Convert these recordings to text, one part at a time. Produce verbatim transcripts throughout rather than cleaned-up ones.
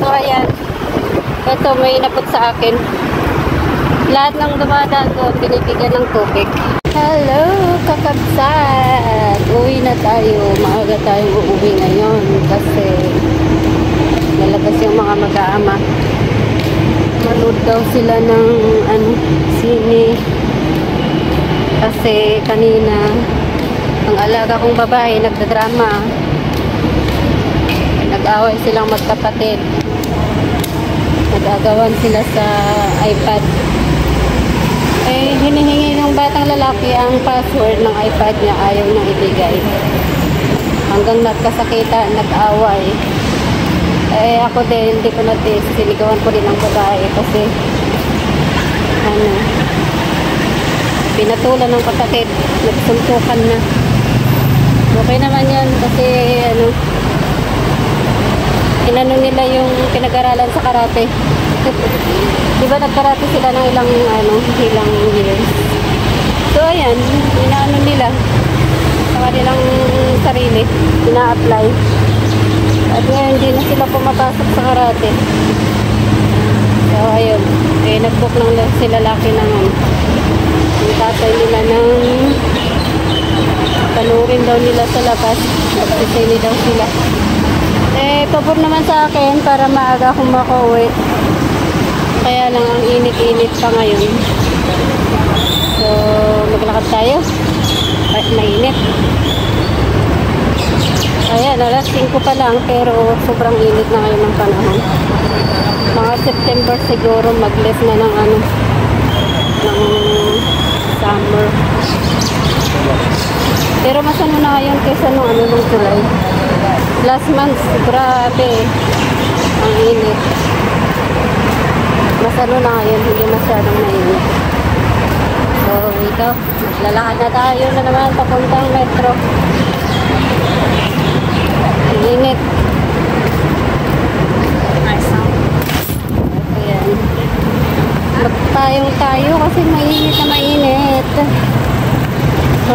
ayan. Ito, may inabot sa akin. Lahat ng dumadaan doon, binibigyan ng tubig. Hello, kakabsat! Uwi na tayo. Maaga tayong uuwi ngayon kasi nalabas yung mga mag-aama. Manood daw sila ng ano, sine. Kasi kanina, ang alaga kong babae, nagdadrama. Nag-away silang magkapatid. Nag-agawan sila sa iPad. Eh, hinihingi ng batang lalaki ang password ng iPad niya. Ayaw niyang ibigay. Hanggang nagkasakitan, nag-away. Eh, ako din, hindi ko natin. Sinigawan ko din ang babae kasi ano, pinatulan ng kapatid, nagsuntukan na. Okay naman yan kasi ano, inano nila yung pinag-aralan sa karate. Di ba nagkarate sila ng ilang ano, ilang years. So ayan, inaano nila sa kanilang sarili, ina-apply. At ngayon hindi na sila pumapasok sa karate. So ayun, eh nag-book lang sila laki ng ano, yung tatay nila ng panurin daw nila sa labas. Nagsisini daw sila. Eh, pabor naman sa akin para maaga akong makauwi. Kaya lang ang init-init pa ngayon. So, maglakad tayo. Ay, mainit. Ayan, alas singko pa lang pero sobrang init na ngayon ng panahon. Mga September siguro mag-less na ng ano, ng summer. Pero mas ano na ngayon kaysa nung ano nung July. Last month, grabe ang init. Mas ano na ngayon, hindi masyadong mainit. So, ito, lalakad na tayo na naman papuntang metro. Ang init. Ayan. Magtayong tayo kasi mainit na mainit. So,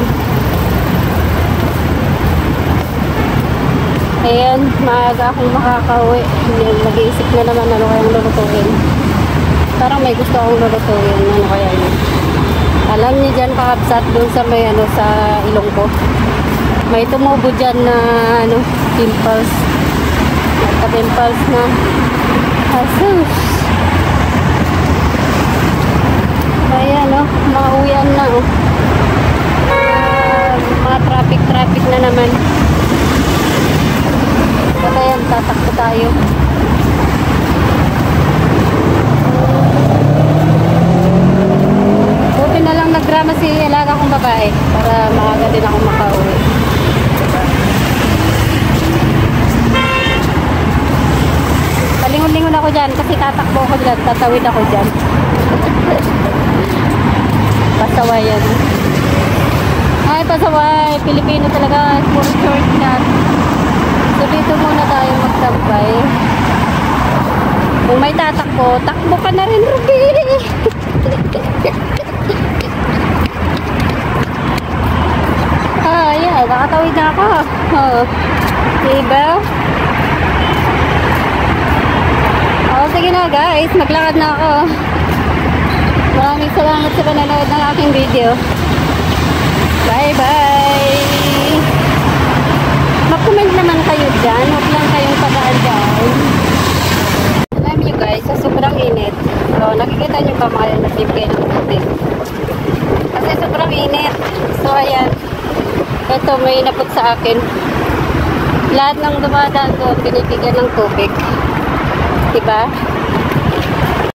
ayan, maaga akong makakauwi. Nag-iisip na naman ano kayang lulutuin. Parang may gusto akong lulutuin. Ano kaya yun? Alam niyo dyan, kakabsat doon sa may ano, sa ilong ko. May tumubo dyan na ano, pimples. Nagka-pimples na. Asus! Ayan, oh, mauwian na, oh. Uh, mga traffic-traffic na naman. Kaya tatakbo tayo. Buti na lang nagdrama si alaga kong babae para maaga din ako makauwi. Palingon-lingon ako dyan kasi tatakbo ako dyan, tatawid ako dyan. Pasaway yan. Ay, pasaway. Pilipino talaga. Puro shortcut. So, dito muna tayo magsampay. Kung may tatakbo, takbo ka na rin, Ruby. Ah, yeah. Nakatawid na ako. Oh. Diba? Oh, sige na, guys. Maglakad na ako. Maraming salamat sa panonood ng aking video. Bye-bye! Mag-comment naman kayo dyan. Huwag lang kayong tagaan dyan. Alam nyo guys, sa sobrang init. So, nakikita nyo ba mga nasip kayo ng puti? Kasi sobrang init. So, ayan. Ito, may inabot sa akin. Lahat ng dumadaan doon, binibigyan ng tubig. Diba?